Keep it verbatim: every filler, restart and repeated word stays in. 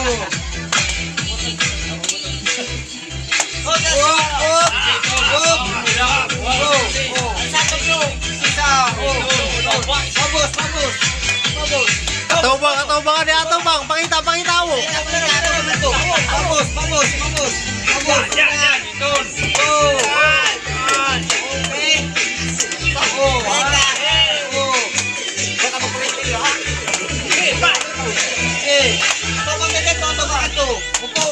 Oh, oh, oh, oh. Satu bro. Sisa. Oh, bagus, bagus. Bagus. Atau bang, atau bang ada atau bang, pangita, pangita mo. Bagus, bagus, bagus. Bagus. Ya, ya, gitu. Oh. Oke. Oh. Oh. Baka magpapit ha. Eh, Pak. Eh. Ito bang ganito, ito bang ito. Upo.